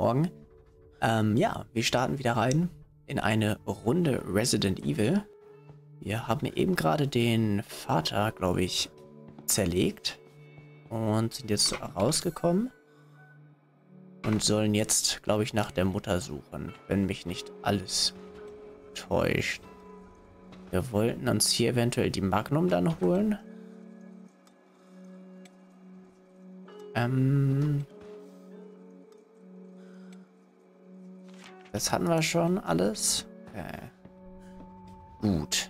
Morgen. Ja, wir starten wieder rein in eine Runde Resident Evil. Wir haben eben gerade den Vater, glaube ich, zerlegt und sind jetzt rausgekommen und sollen jetzt, glaube ich, nach der Mutter suchen, wenn mich nicht alles täuscht. Wir wollten uns hier eventuell die Magnum dann holen. Das hatten wir schon alles. Okay. Gut.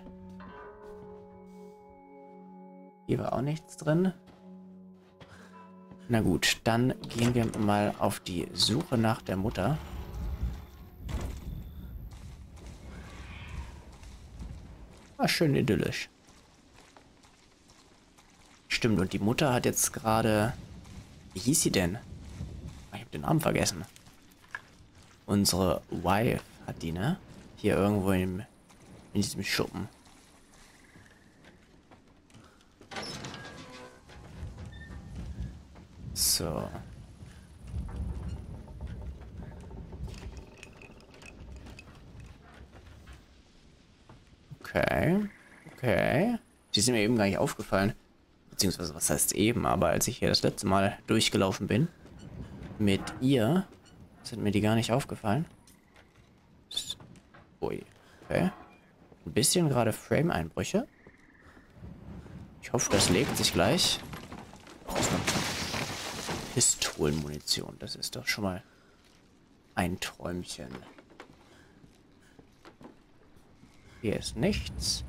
Hier war auch nichts drin. Na gut, dann gehen wir mal auf die Suche nach der Mutter. War schön idyllisch. Stimmt, und die Mutter hat jetzt gerade... Wie hieß sie denn? Ich habe den Namen vergessen. Unsere Wife hat die, ne? Hier irgendwo in diesem Schuppen. So. Okay. Okay. Die sind mir eben gar nicht aufgefallen. Beziehungsweise, was heißt eben, aber als ich hier das letzte Mal durchgelaufen bin mit ihr, sind mir die gar nicht aufgefallen. Ui. Okay. Ein bisschen gerade Frame-Einbrüche. Ich hoffe, das legt sich gleich. Pistolenmunition, das ist doch schon mal ein Träumchen. Hier ist nichts.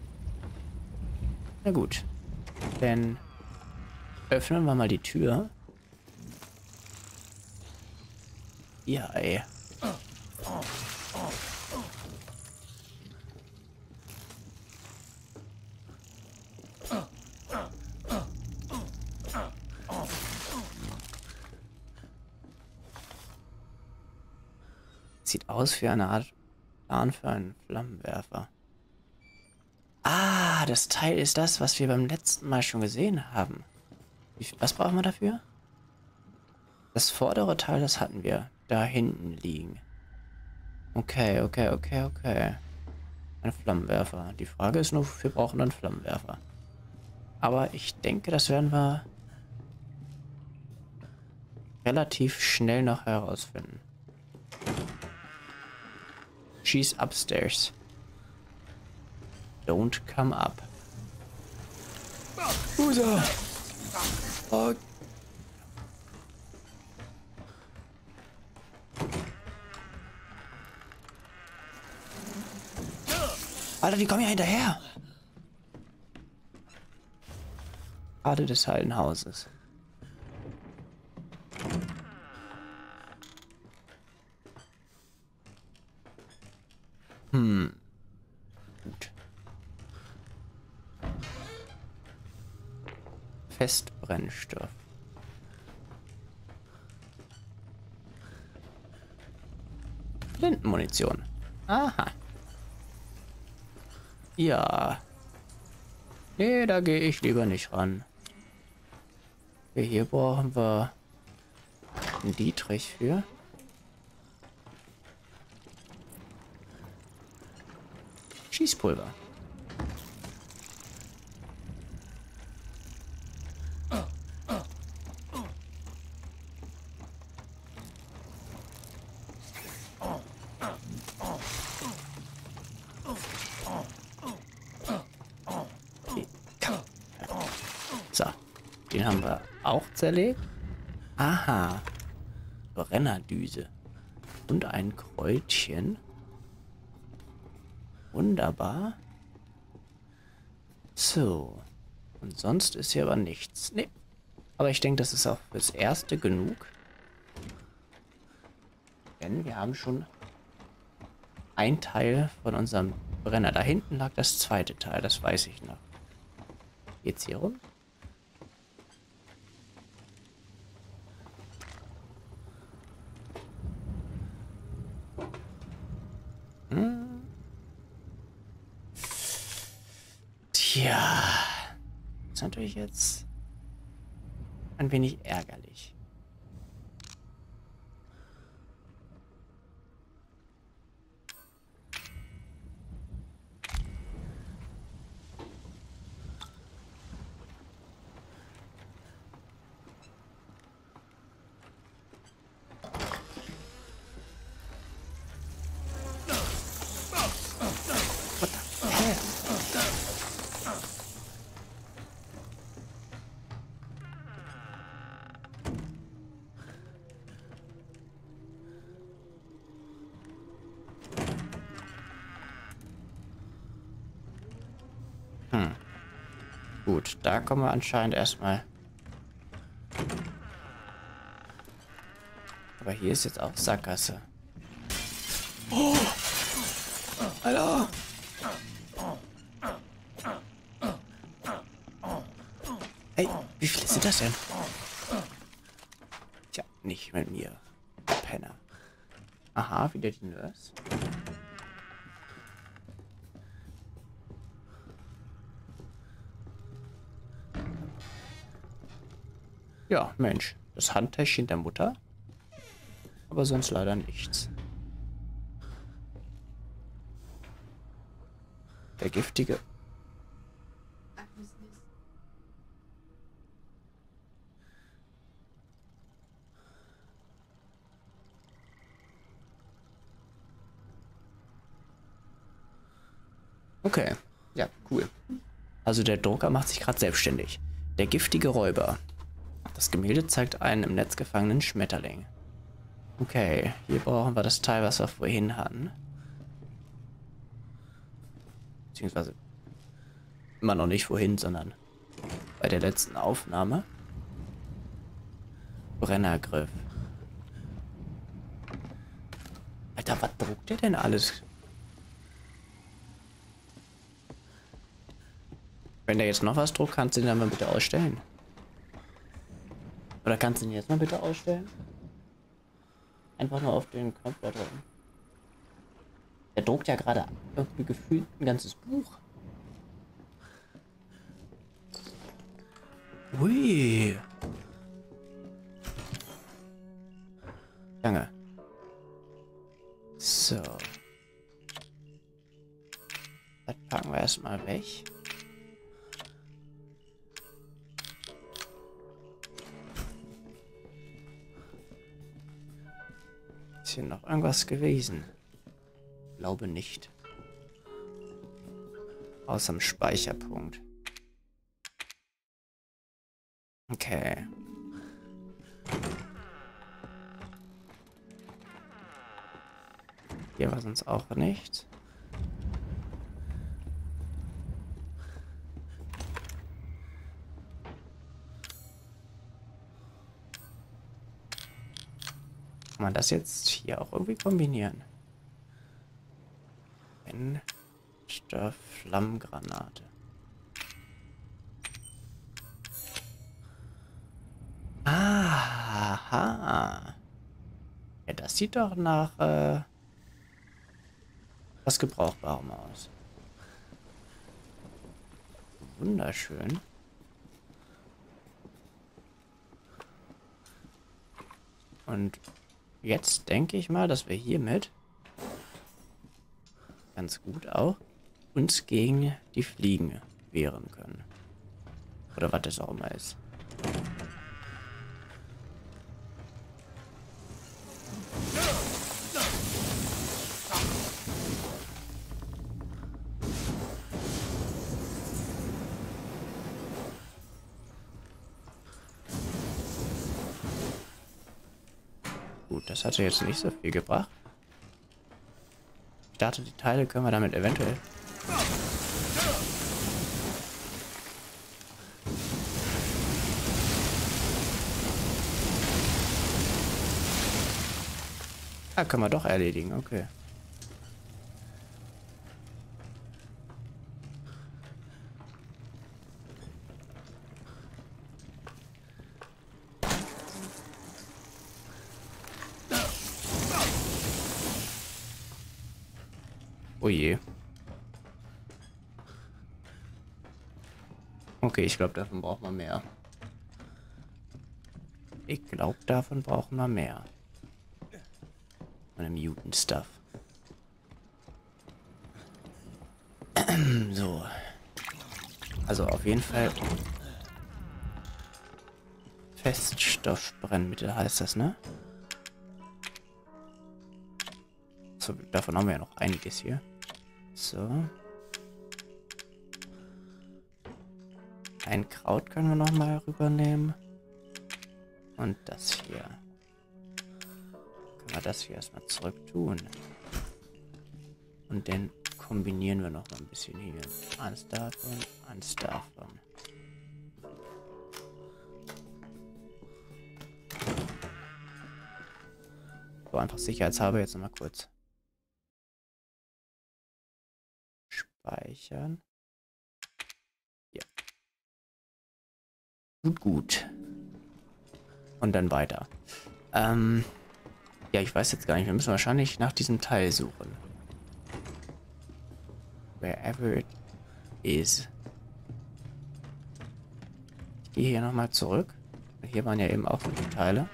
Na gut. Dann öffnen wir mal die Tür. Ja, ey. Sieht aus wie eine Art Plan für einen Flammenwerfer. Ah, das Teil ist das, was wir beim letzten Mal schon gesehen haben. Was brauchen wir dafür? Das vordere Teil, das hatten wir da hinten liegen. Okay. Ein Flammenwerfer. Die Frage ist nur, wir brauchen einen Flammenwerfer. Aber ich denke, das werden wir relativ schnell noch herausfinden. She's upstairs. Don't come up. Usa! Oh. Alter, die kommen ja hinterher. Gerade des Heiligen Hauses. Gut. Festbrennstoff. Flintenmunition. Aha. Ja. Nee, da gehe ich lieber nicht ran. Okay, hier brauchen wir einen Dietrich für. Schießpulver. So, den haben wir auch zerlegt. Aha. Brennerdüse. Und ein Kräutchen. Wunderbar. So. Und sonst ist hier aber nichts. Nee. Aber ich denke, das ist auch fürs Erste genug. Denn wir haben schon ein Teil von unserem Brenner. Da hinten lag das zweite Teil, das weiß ich noch. Geht's hier rum? Tja, ist natürlich jetzt ein wenig ärgerlich. Gut, da kommen wir anscheinend erstmal. Aber hier ist jetzt auch Sackgasse. Oh! Alter! Hey, wie viele sind das denn? Tja, nicht mit mir. Penner. Aha, wieder die Nurse. Ja, Mensch. Das Handtäschchen der Mutter. Aber sonst leider nichts. Der giftige... Okay. Ja, cool. Also der Drucker macht sich gerade selbstständig. Der giftige Räuber. Das Gemälde zeigt einen im Netz gefangenen Schmetterling. Okay, hier brauchen wir das Teil, was wir vorhin hatten. Beziehungsweise immer noch nicht vorhin, sondern bei der letzten Aufnahme. Brennergriff. Alter, was druckt der denn alles? Wenn der jetzt noch was druckt, kannst du den dann mal bitte ausstellen. Oder kannst du ihn jetzt mal bitte ausstellen? Einfach nur auf den Knopf da drücken. Der druckt ja gerade irgendwie gefühlt ein ganzes Buch. Ui. Danke. So. Das packen wir erstmal weg. Ist hier noch irgendwas gewesen? Glaube nicht. Außer dem Speicherpunkt. Okay. Hier war sonst auch nichts. Kann man das jetzt hier auch irgendwie kombinieren? Flammgranate. Aha. Ja, das sieht doch nach was Gebrauchbarem aus. Wunderschön. Und jetzt denke ich mal, dass wir hiermit ganz gut auch uns gegen die Fliegen wehren können. Oder was das auch immer ist. Gut, das hatte jetzt nicht so viel gebracht. Ich dachte, die Teile können wir damit eventuell... Ah, können wir doch erledigen, okay. Oh je. Okay, ich glaube, davon braucht man mehr. Ich glaube, davon brauchen wir mehr. Von dem Mutant-Stuff. So. Also auf jeden Fall Feststoffbrennmittel heißt das, ne? So, davon haben wir ja noch einiges hier. So. Ein Kraut können wir noch mal rübernehmen. Und das hier. Können wir das hier erstmal zurück tun. Und den kombinieren wir noch mal ein bisschen hier. Eins davon, eins davon. So, einfach sicherheitshalber jetzt nochmal kurz speichern. Ja. Gut, gut. Und dann weiter. Ja, ich weiß jetzt gar nicht. Wir müssen wahrscheinlich nach diesem Teil suchen. Wherever it is. Ich gehe hier nochmal zurück. Hier waren ja eben auch noch die Teile.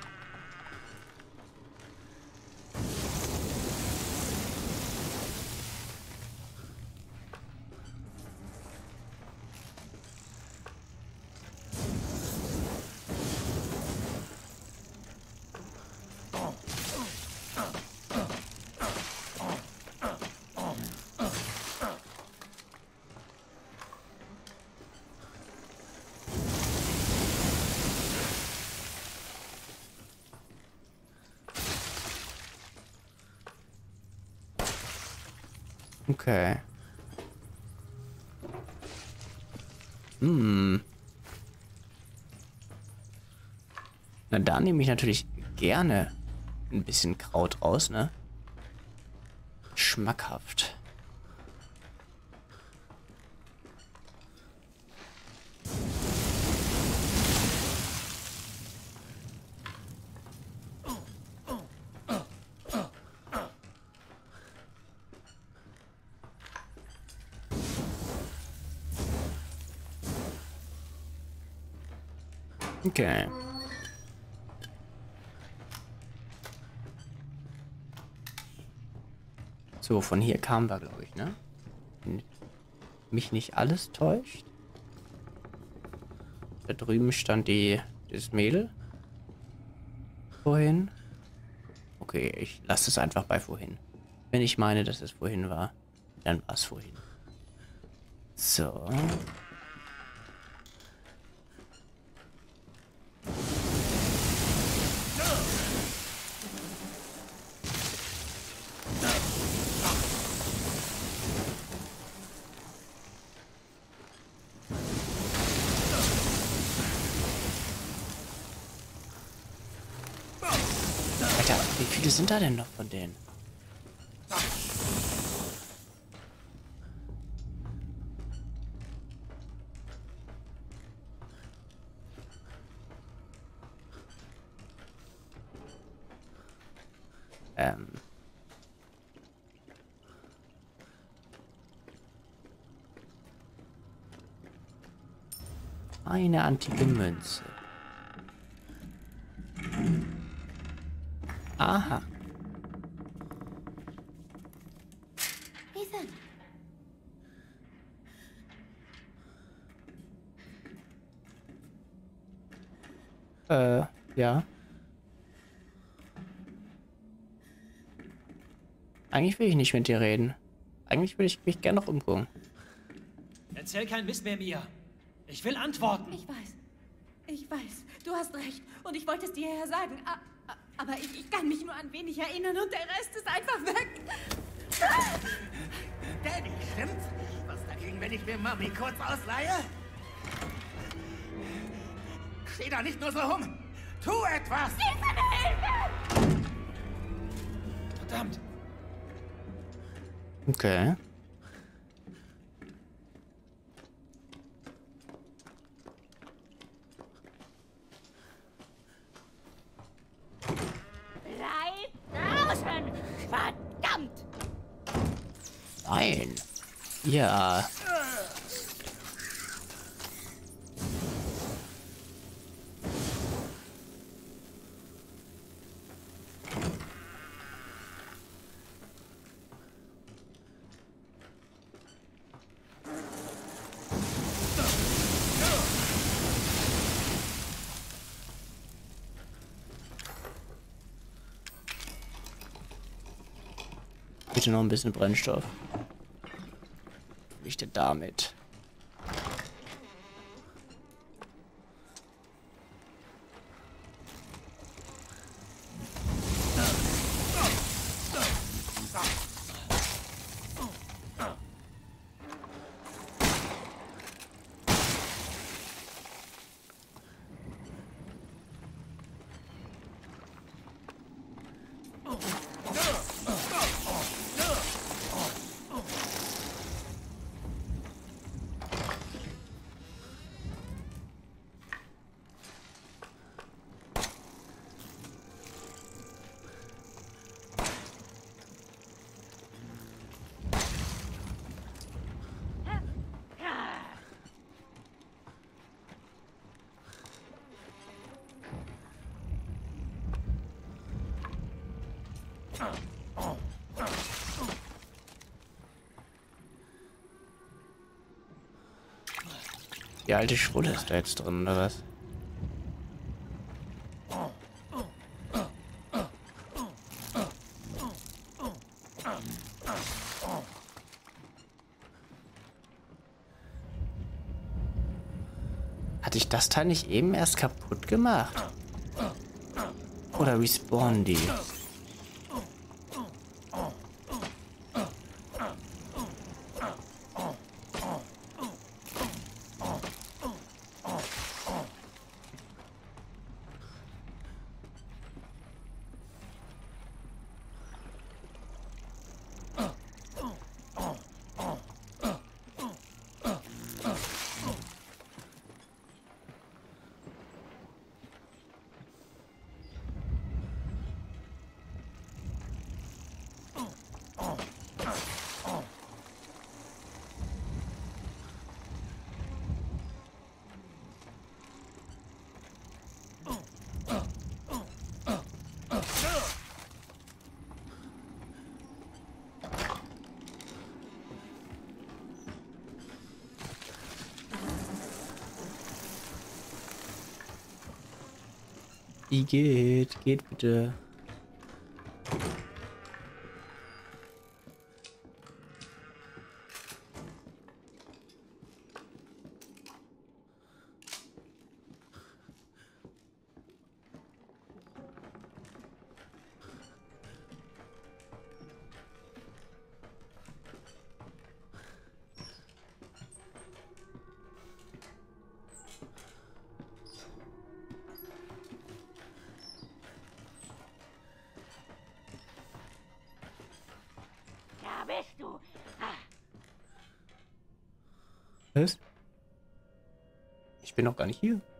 Okay. Na, da nehme ich natürlich gerne ein bisschen Kraut raus, ne? Schmackhaft. Okay. So, von hier kamen wir, glaube ich, ne? Wenn mich nicht alles täuscht. Da drüben stand das Mädel. Vorhin. Okay, ich lasse es einfach bei vorhin. Wenn ich meine, dass es vorhin war, dann war es vorhin. So. Alter, wie viele sind da denn noch von denen? Eine antike Münze. Aha. Ethan. Ja. Eigentlich will ich nicht mit dir reden. Eigentlich will ich mich gerne noch umgucken. Erzähl kein Mist mehr, Mia. Ich will Antworten. Ich weiß. Ich weiß. Du hast recht. Und ich wollte es dir ja sagen. Aber ich kann mich nur an wenig erinnern und der Rest ist einfach weg. Daddy, stimmt's? Was dagegen, wenn ich mir Mami kurz ausleihe? Steh da nicht nur so rum. Tu etwas! Verdammt. Okay. Bleib draußen! Verdammt! Nein. Ja. Bitte noch ein bisschen Brennstoff. Nicht damit. Die alte Schwulle ist da jetzt drin, oder was? Hatte ich das Teil nicht eben erst kaputt gemacht? Oder respawnen die? Wie geht? Geht bitte. Da bist du. Was? Ich bin noch gar nicht hier.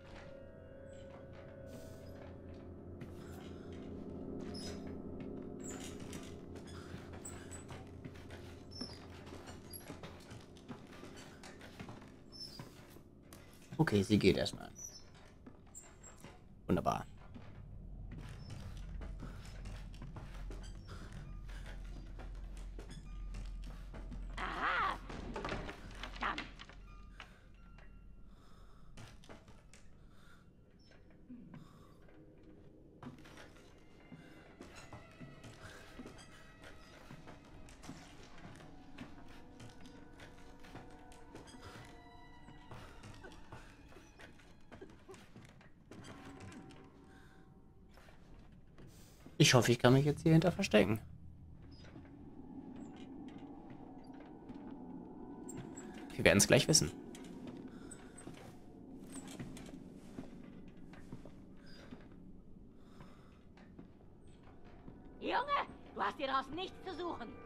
Okay, sie geht erstmal. Wunderbar. Aha. Verdammt. Ich hoffe, ich kann mich jetzt hier hinter verstecken. Wir werden es gleich wissen. Junge, du hast hier draußen nichts zu suchen.